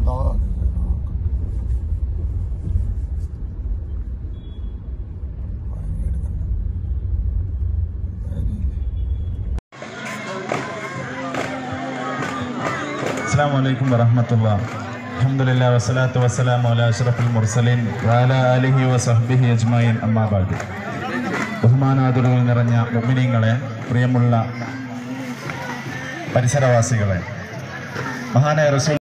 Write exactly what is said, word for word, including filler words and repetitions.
السلام عليكم ورحمة الله. الحمد لله والصلاة والسلام على أشرف المرسلين وعلى آله وصحبه أجمعين. أما بعد. ബഹുമാനാദരവുകൾ നിറഞ്ഞ മുഅ്മിനീങ്ങളെ, പ്രിയമുള്ള പരിസരവാസികളെ, മഹാനായ റസൂൽ